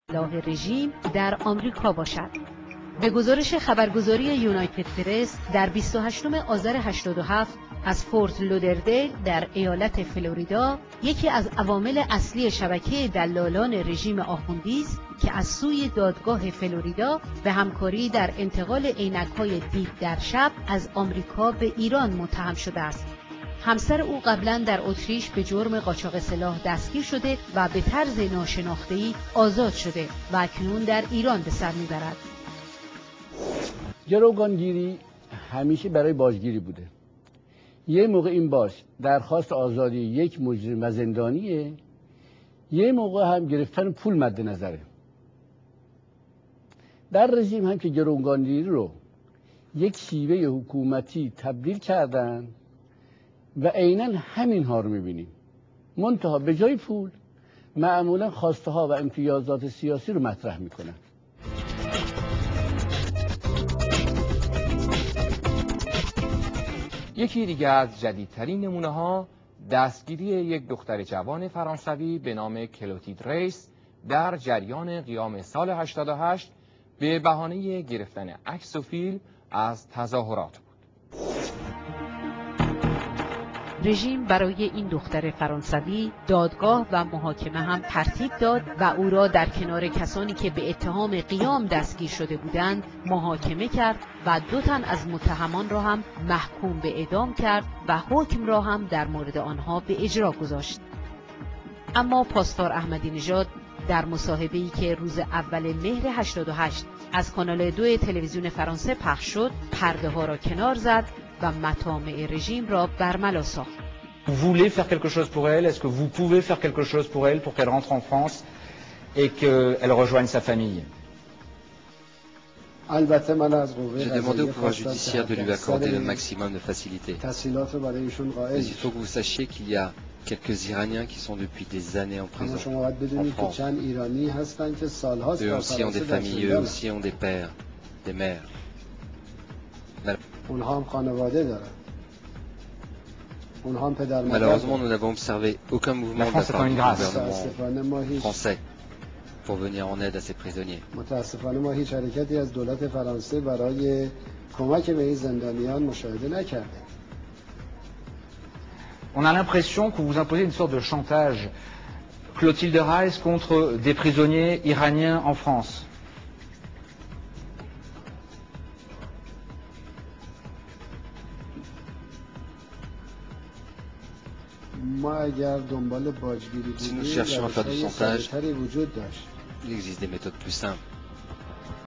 سلاح رژیم در آمریکا باشد. به گزارش خبرگزاری یونایتد پرس در 28 آذر 87 از فورت لودردیل در ایالت فلوریدا، یکی از عوامل اصلی شبکه دلالان رژیم آخوندی است که از سوی دادگاه فلوریدا به همکاری در انتقال عینک‌های دید در شب از آمریکا به ایران متهم شده است. همسر او قبلا در اتریش به جرم قاچاق سلاح دستگیر شده و به طرز ناشناخته‌ای آزاد شده و اکنون در ایران به سر میبرد. گروگانگیری همیشه برای باجگیری بوده. یه موقع این باج درخواست آزادی یک مجرم و زندانیه، یه موقع هم گرفتن پول مد نظره. در رژیم هم که گروگانگیری رو یک شیوه حکومتی تبدیل کردن و عیناً همین ها رو میبینیم. منتها به جای پول معمولا خواسته ها و امتیازات سیاسی رو مطرح میکنن. یکی دیگر از جدیدترین نمونه ها دستگیری یک دختر جوان فرانسوی به نام کلوتید ریس در جریان قیام سال 88 به بهانه گرفتن عکس و فیلم از تظاهرات بود. رژیم برای این دختر فرانسوی دادگاه و محاکمه هم ترتیب داد و او را در کنار کسانی که به اتهام قیام دستگیر شده بودند محاکمه کرد و 2 تن از متهمان را هم محکوم به اعدام کرد و حکم را هم در مورد آنها به اجرا گذاشت. اما پاسدار احمدی نژاد در مصاحبه‌ای که روز اول مهر 88 از کانال 2 تلویزیون فرانسه پخش شد، پرده ها را کنار زد و مطامع رژیم را برملا ساخت. Vous voulez faire quelque chose pour elle? Est-ce que vous pouvez faire quelque chose pour elle pour qu'elle rentre en France et qu'elle rejoigne sa famille? J'ai demandé au pouvoir judiciaire de lui accorder le maximum de facilité. Mais il faut que vous sachiez qu'il y a quelques Iraniens qui sont depuis des années en prison en France. Eux aussi ont des familles, eux aussi ont des pères, des mères. Malheureusement, nous n'avons observé aucun mouvement de la part du gouvernement français pour venir en aide à ces prisonniers. On a l'impression que vous imposez une sorte de chantage. Clotilde Reiss contre des prisonniers iraniens en France. Si nous cherchions à faire du chantage, il existe des méthodes plus simples.